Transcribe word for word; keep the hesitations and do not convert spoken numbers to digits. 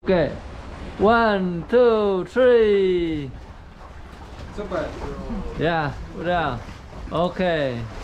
Okay. One, two, three. Super. Yeah, put down. Okay.